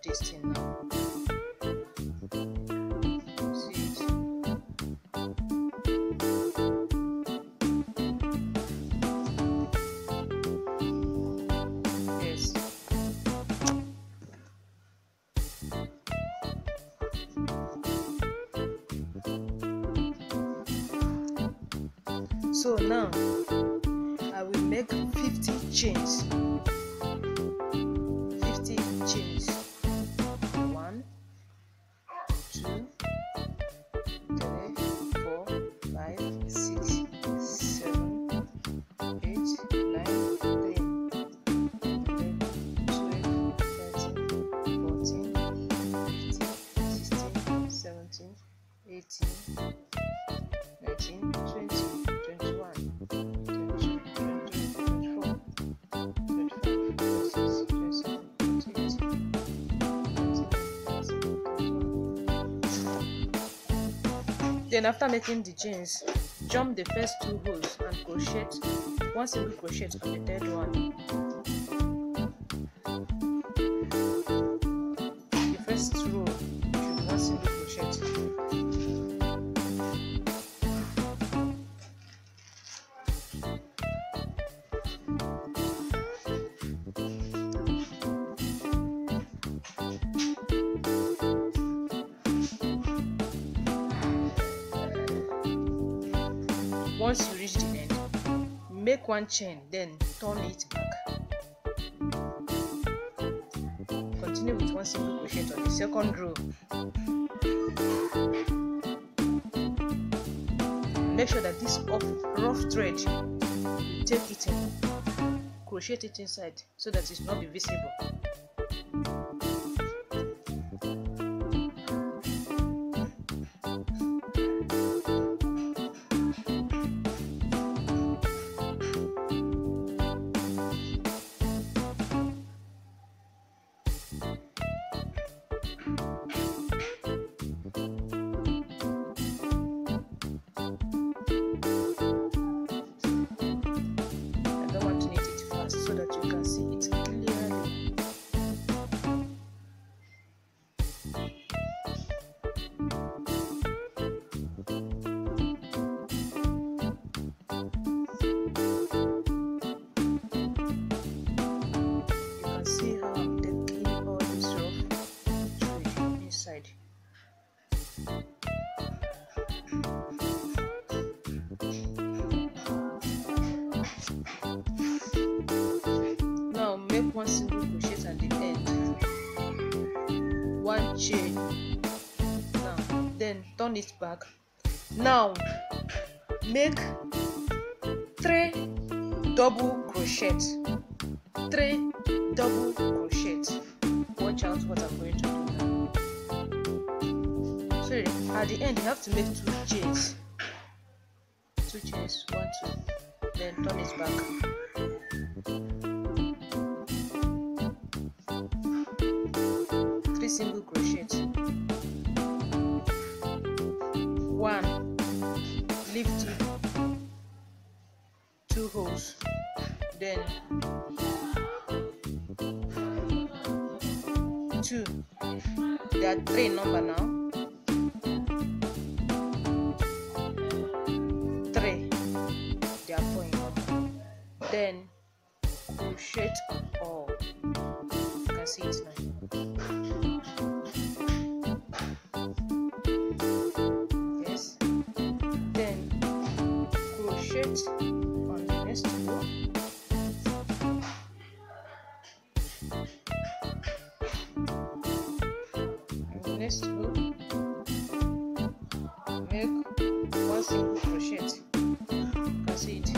this thing now. See it? Yes. So now I will make 50 chains. 50 chains. 1, 2, 3, 4, 5, 6, 7, 8, 9, 10, 11, 12, 13, 14, 15, 16, 17, 18, 19, 20, 21, 22, 23, 24, 25, 26, 27, 28, 29. Then after making the chains, jump the first 2 holes and crochet 1 single crochet on the third one. The first row should be 1 single crochet. Once you reach the end, make 1 chain, then turn it back. Continue with 1 single crochet on the second row. Make sure that this rough thread, you take it in, crochet it inside so that it will not be visible. So that you can see it clearly. You can see how I'm taking all this rough thread inside. Now make 1 single crochet at the end, 1 chain. Now then turn it back. Now make 3 double crochets. 3 double crochets. Watch out what I'm going to do now. So at the end you have to make 2 chains. 2 chains, 1, 2. Then turn it back. 3 single crochets. 1, leave 2 holes. Then 2. There are 3 number now. 3. There are 4 in number. Then crochet all. You can see it now. Yes. Then crochet on the next row. Next row, make 1 single crochet. You can see it.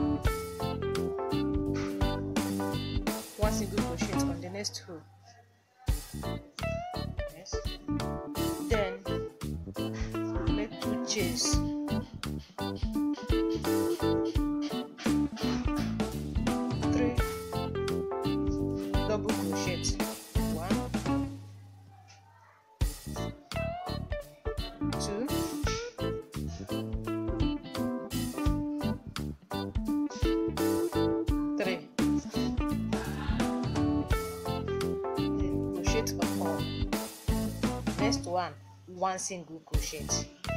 1 single crochet on the next row. Yes. Then make 2 chains. 3 double crochet. 1, 2, 3. 1 single crochet.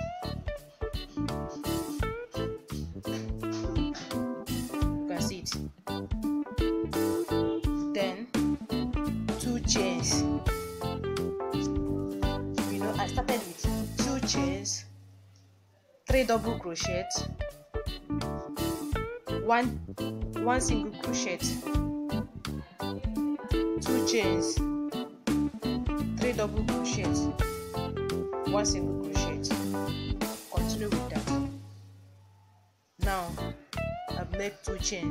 You can see it. Then 2 chains. You know, I started with 2 chains, 3 double crochet, one single crochet, 2 chains, 3 double crochet, 1 single crochet. Continue with that. Now I've made 2 chains.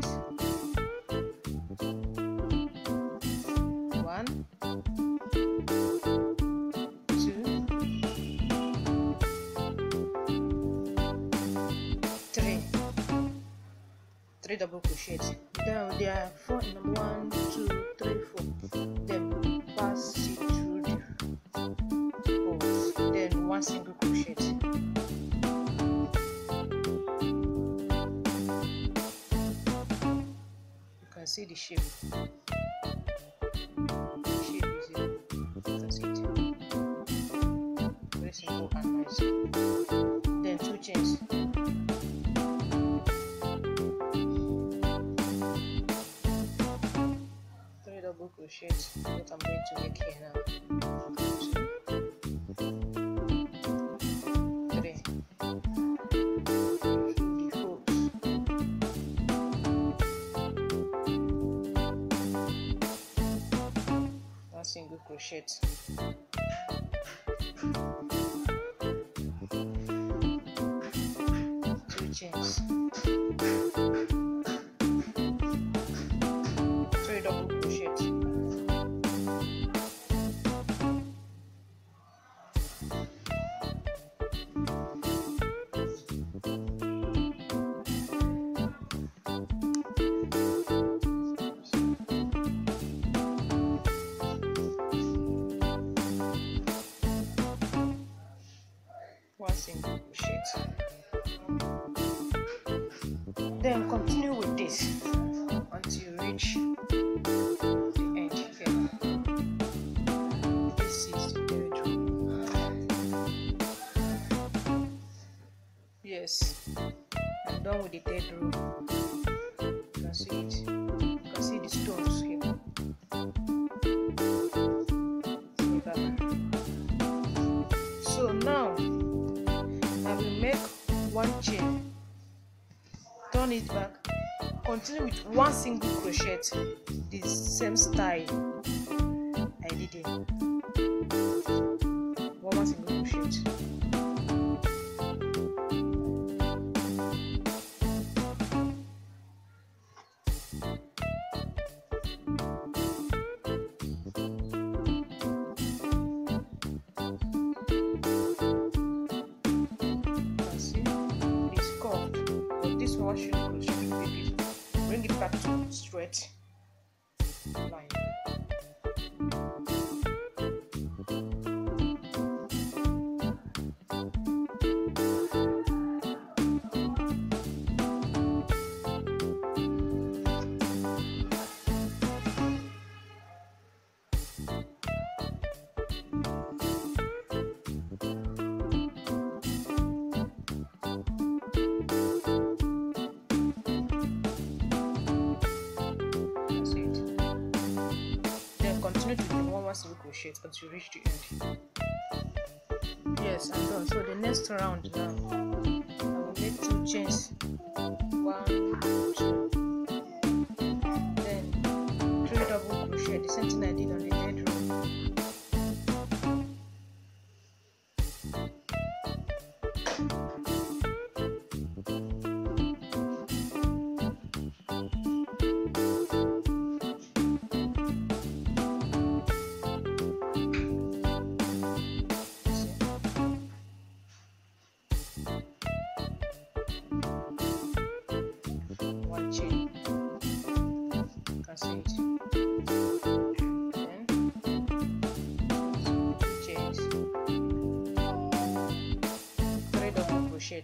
1, 2, 3. 3 double crochets. Then there are 4 in 1, 2, 3, 4. Then pass it through the holes. Then 1 single crochet. You can see the shape. The shape is here. You can see it. Very simple and nice. Then 2 chains. Double crochet, what I'm going to make here now. 2, 3. Through the holes. 1 single crochet. 2 chains. 3 double crochets. 1 single crochet. Then continue with this until you reach the end here. This is the 3rd row. Yes, I'm done with the 3rd row. You can see it. You can see the stones here. See back. So now I will make 1 chain, turn it back, continue with 1 single crochet, the same style I did it. 1 single crochet. Should bring it back to straight line. Continue to do 1 single crochet until you reach the end. Yes, I'm done. So the next round now, I will make 2 chains. 1, 2, then 3 double crochet. The same thing I did on the 3rd row. Chain. You can see it. Then 2 chains, 3 double crochet.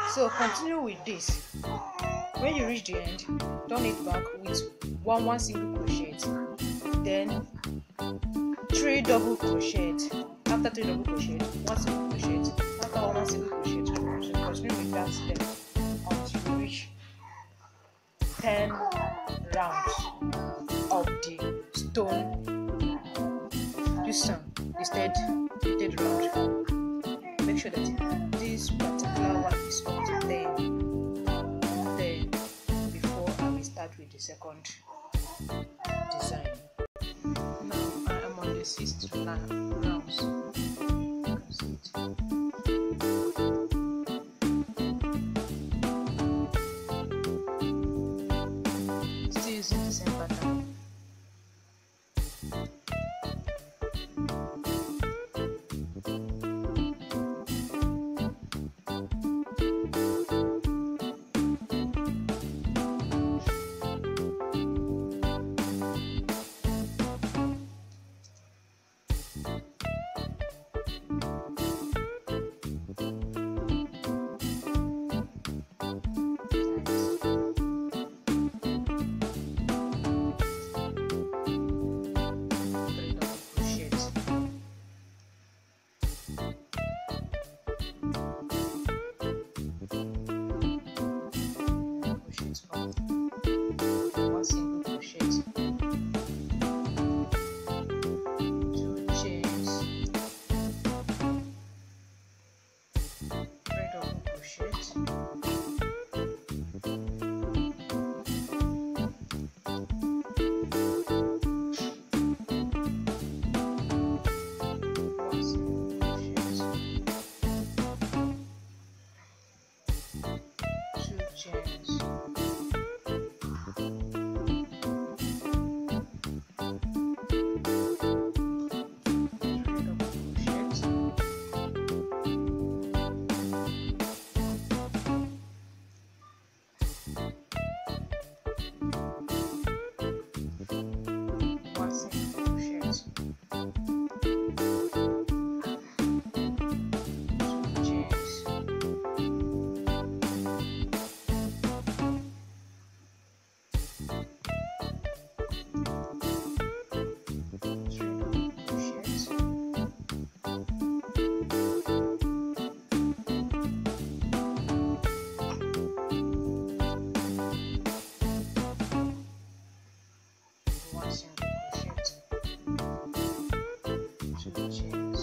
So continue with this. When you reach the end, turn it back with one single crochet, then 3 double crochet. After 3 double crochet, 1 single crochet. After 1 single crochet, 2 crochet. Continue with that step until you reach 10 rounds of the stone. This instead you did round. Make sure that this particular one is up to 10 before I will start with the second design. Now I am on the 6th rounds. Still using the same pattern. One single crochet, 2 chains, 3 double crochet, 1 single crochet, 2 chains, 1 single crochet, 2 chains, 3 double crochets, 1 single crochet, 2 chains,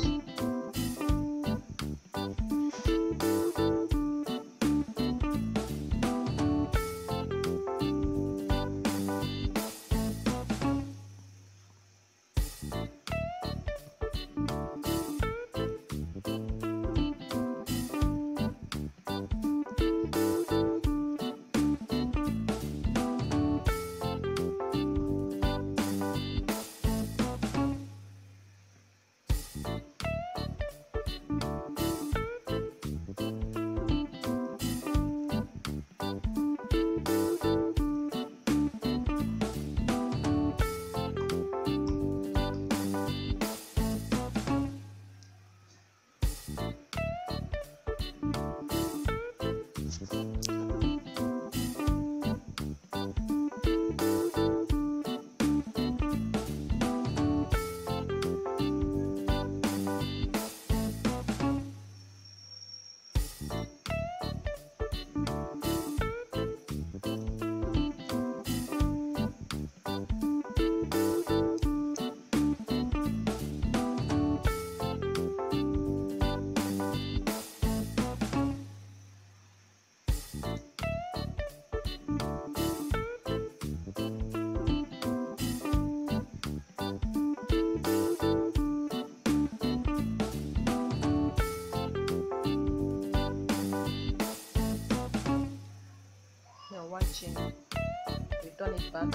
1 chain, return it back,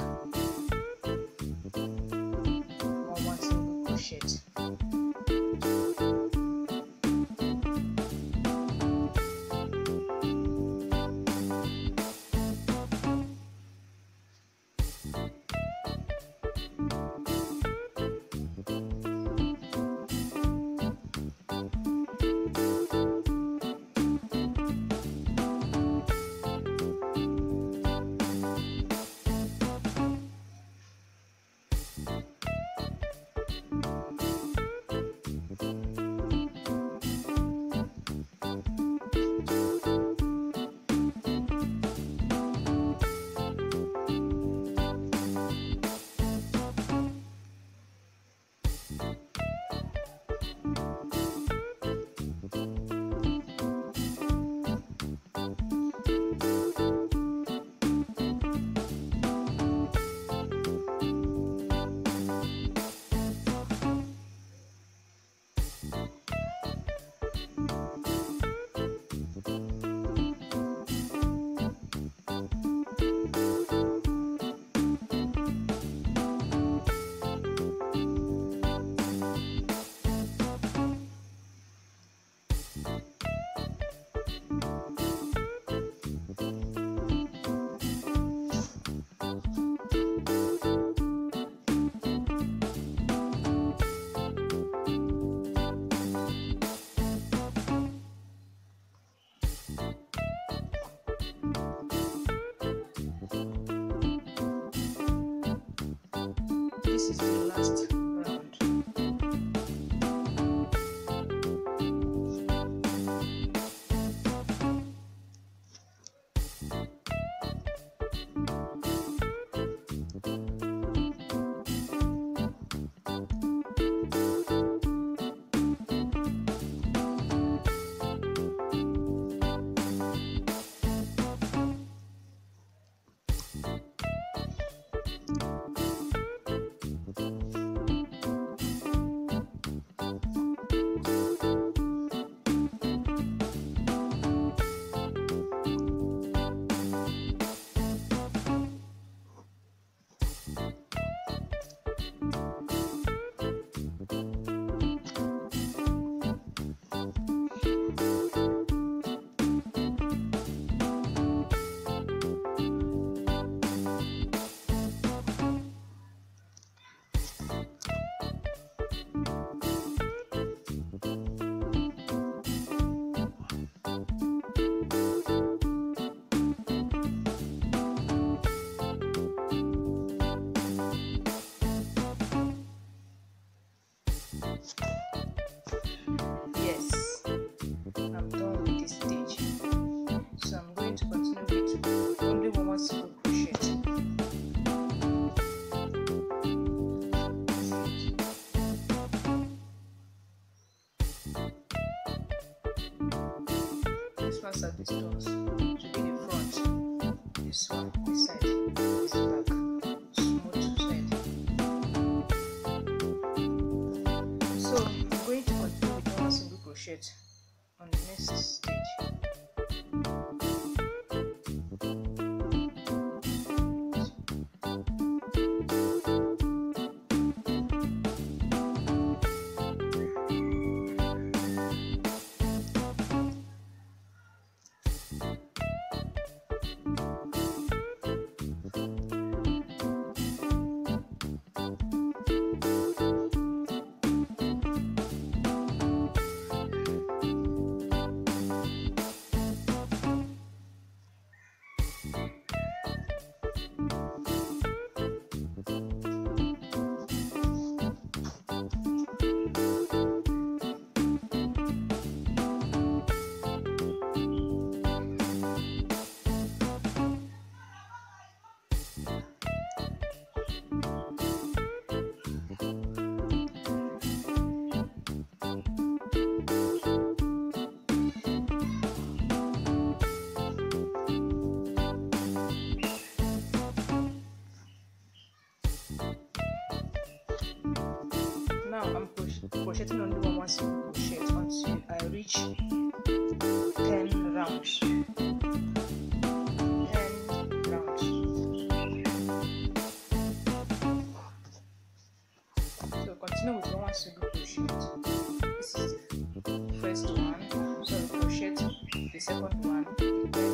1 single crochet, This is the last round. Yes, I'm done with this stage. So I'm going to continue with only one single crochet. This one's at the stones to be the front. This one, this side, this back, smooth side. So I'm going to continue with one single crochet on the next stage. Now I'm crocheting only one single crochet until I reach 10 rounds. 10 rounds. So continue with one single crochet. This is the first one. So crochet the second one, the